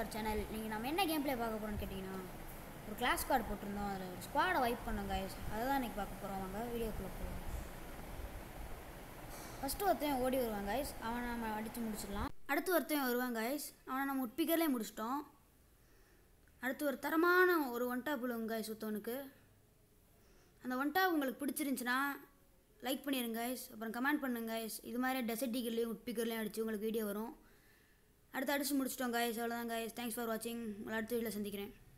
Our channel. நீங்கள் நம்ம என்ன கேம் ப்ளே பார்க்க போகிறோம்னு கேட்டிங்கன்னா, ஒரு கிளாஸ் கார்டு போட்டிருந்தோம், அதில் ஒரு ஸ்குவாடை வைப் பண்ணோம் கைஸ். அதை தான் இன்றைக்கி பார்க்க போகிறோம். வாங்க வீடியோக்குள்ளே போவோம். ஃபஸ்ட்டு ஒருத்தன் ஓடி வருவான் கைஸ், அவனை நம்ம அடித்து முடிச்சிடலாம். அடுத்து ஒருத்தன் வருவான் கைஸ், அவனை நம்ம உட்பிக்கர்லேயே முடிச்சிட்டோம். அடுத்து ஒரு தரமான ஒரு ஒன் டாப் விழுவும் கைஸ் ஒருத்தவனுக்கு. அந்த ஒன் டாப் உங்களுக்கு பிடிச்சிருந்துச்சின்னா லைக் பண்ணிடுங்க கைஸ், அப்புறம் கமெண்ட் பண்ணுங்க கைஸ். இது மாதிரி டெசர்ட் ஈகிள்லேயும் உட்பிக்கர்லேயும் அடித்து உங்களுக்கு வீடியோ வரும். அடுத்து அடித்து முடிச்சிட்டோம் கைஸ், அவ்வளோதான் கைஸ். தேங்க்ஸ் ஃபார் வாட்சிங். உங்களை அடுத்த வீடியோவில் சந்திக்கிறேன்.